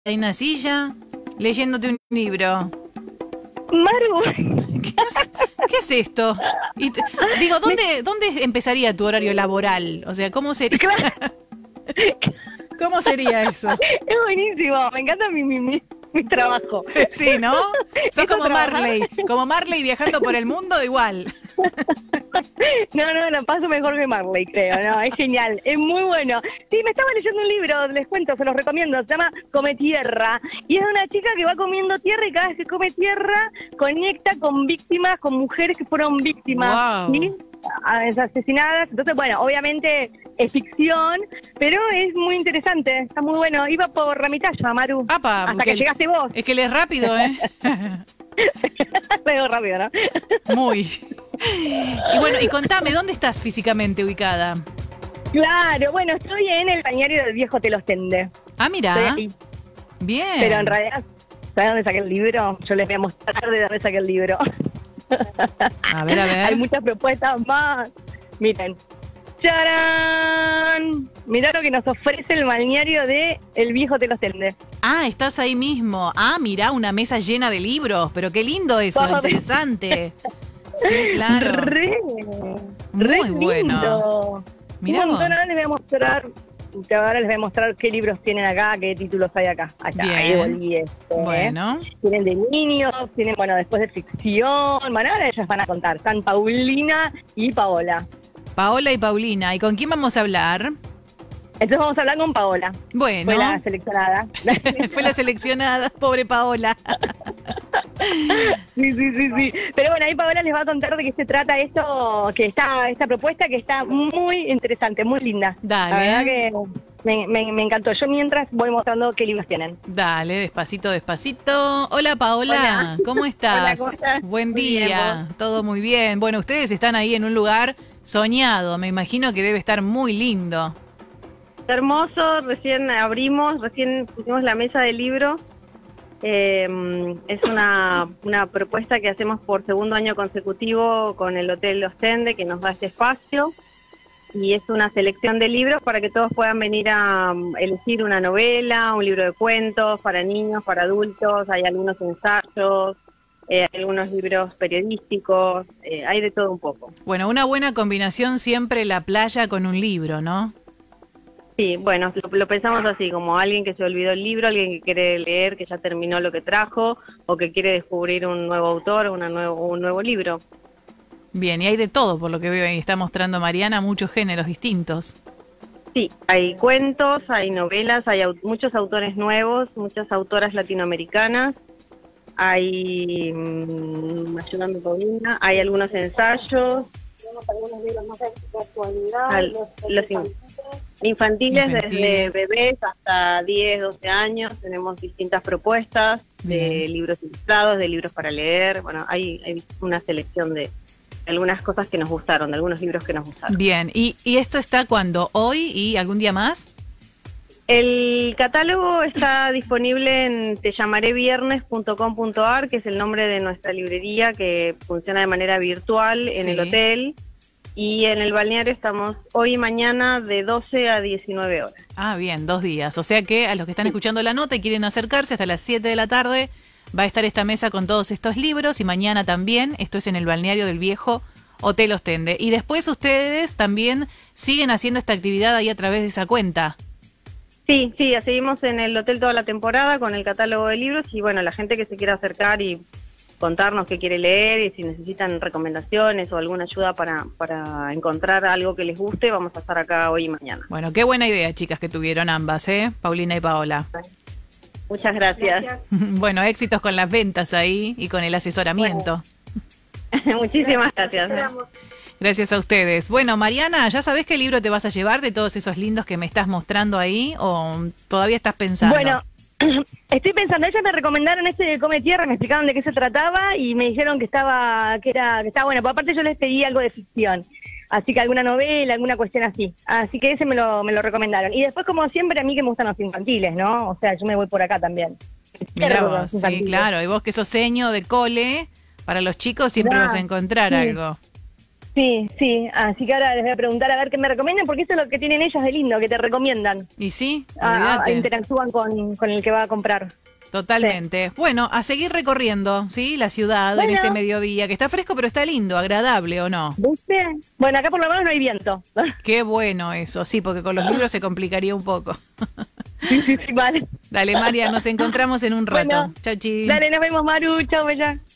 en una silla leyéndote un libro. Maru, ¿Qué es esto? Digo, ¿dónde empezaría tu horario laboral? O sea, ¿cómo sería? ¿Cómo sería eso? es buenísimo, me encanta mi trabajo. Sí, ¿no? Sos ¿Esto como trabajar? Como Marley viajando por el mundo, igual. No, lo paso mejor que Marley, creo, no, es genial, es muy bueno. Sí, me estaba leyendo un libro, les cuento, se los recomiendo, se llama Come Tierra, y es de una chica que va comiendo tierra y cada vez que come tierra conecta con víctimas, con mujeres que fueron víctimas, Wow. ¿sí? Asesinadas. Entonces, bueno, obviamente es ficción, pero es muy interesante, está muy bueno. Iba por la mitad ya, Maru, Apa, hasta que llegaste vos. Es que lees rápido, ¿eh? Medio rápido, ¿no? Muy. Y bueno, y contame, ¿dónde estás físicamente ubicada? Claro, bueno, estoy en el balneario del viejo Hotel Ostende. Ah, Estoy mira. aquí. Bien. Pero en realidad, ¿sabes dónde saqué el libro? Yo les voy a mostrar de dónde saqué el libro. A ver, a ver. Hay muchas propuestas más. Miren. ¡Charán! Mirá lo que nos ofrece el balneario de el viejo Hotel Ostende. Ah, estás ahí mismo. Ah, mirá, una mesa llena de libros. Pero qué lindo eso, Todo. interesante. Sí, claro. Re Muy lindo. bueno. Mirá Un montón. vos. Ahora les voy a mostrar qué libros tienen acá, qué títulos hay acá. Allá, Bien. ahí volví Bueno. Tienen de niños, tienen, bueno, después de ficción. Bueno, ahora ellas van a contar. Están Paulina y Paola. Paola y Paulina. ¿Y con quién vamos a hablar? Entonces vamos a hablar con Paola. Bueno. Fue la seleccionada. Fue la seleccionada, pobre Paola. Sí. Pero bueno, ahí Paola les va a contar de qué se trata esto, esta propuesta que está muy interesante, muy linda. Dale. La verdad que me encantó. Yo mientras voy mostrando qué libros tienen. Dale, despacito, despacito. Hola Paola, Hola. ¿cómo estás? Hola, ¿cómo estás? Buen Muy bien, día, todo muy bien. Bueno, ustedes están ahí en un lugar soñado, me imagino que debe estar muy lindo. Hermoso, recién pusimos la mesa de libro. Es una propuesta que hacemos por segundo año consecutivo con el Hotel Ostende, que nos da este espacio, y es una selección de libros para que todos puedan venir a elegir una novela, un libro de cuentos para niños, para adultos. Hay algunos ensayos, hay algunos libros periodísticos, hay de todo un poco. Bueno, una buena combinación siempre la playa con un libro, ¿no? Sí, bueno, lo pensamos así, como alguien que se olvidó el libro, alguien que quiere leer, que ya terminó lo que trajo, o que quiere descubrir un nuevo autor, un nuevo libro. Bien, y hay de todo, por lo que veo ahí está mostrando Mariana, muchos géneros distintos. Sí, hay cuentos, hay novelas, hay muchos autores nuevos, muchas autoras latinoamericanas, hay, ayúdame Paulina, hay algunos ensayos, tenemos algunos libros más de actualidad, Infantiles desde bebés hasta 10, 12 años, tenemos distintas propuestas de libros ilustrados, de libros para leer. Bueno, hay una selección de algunas cosas que nos gustaron, de algunos libros que nos gustaron. Bien, ¿y esto está cuándo? ¿Hoy y algún día más? El catálogo está disponible en tellamareviernes.com.ar, que es el nombre de nuestra librería que funciona de manera virtual en el hotel. Y en el balneario estamos hoy y mañana de 12 a 19 horas. Ah, bien, 2 días. O sea que a los que están escuchando la nota y quieren acercarse hasta las 7 de la tarde, va a estar esta mesa con todos estos libros y mañana también. Esto es en el balneario del viejo Hotel Ostende. Y después ustedes también siguen haciendo esta actividad ahí a través de esa cuenta. Sí, seguimos en el hotel toda la temporada con el catálogo de libros y bueno, la gente que se quiera acercar y contarnos qué quiere leer y si necesitan recomendaciones o alguna ayuda para encontrar algo que les guste, vamos a estar acá hoy y mañana. Bueno, qué buena idea, chicas, que tuvieron ambas, Paulina y Paola. Muchas gracias. Bueno, éxitos con las ventas ahí y con el asesoramiento. Bueno. Muchísimas gracias. Gracias a ustedes. Bueno, Mariana, ¿ya sabés qué libro te vas a llevar de todos esos lindos que me estás mostrando ahí o todavía estás pensando? Bueno, estoy pensando, ellas me recomendaron este de Come Tierra, me explicaron de qué se trataba y me dijeron que estaba bueno, pero aparte yo les pedí algo de ficción, así que alguna novela, alguna cuestión así, así que ese me lo recomendaron. Y después, como siempre, a mí que me gustan los infantiles, ¿no? O sea, yo me voy por acá también. Mirá vos, sí, claro, y vos que sos seño de cole, para los chicos siempre vas a encontrar algo. Sí, sí, así que ahora les voy a preguntar a ver qué me recomiendan, porque eso es lo que tienen ellas de lindo, que te recomiendan. Y sí, olvídate. Interactúan con el que va a comprar. Totalmente. Sí. Bueno, a seguir recorriendo, ¿sí? La ciudad en este mediodía, que está fresco, pero está lindo, agradable, ¿o no? ¿Viste? Bueno, acá por lo menos no hay viento. Qué bueno eso, sí, porque con los libros se complicaría un poco. Sí, vale. Dale, María, nos encontramos en un rato. Bueno, Chau, chi. Dale, nos vemos, Maru. Chau, bella.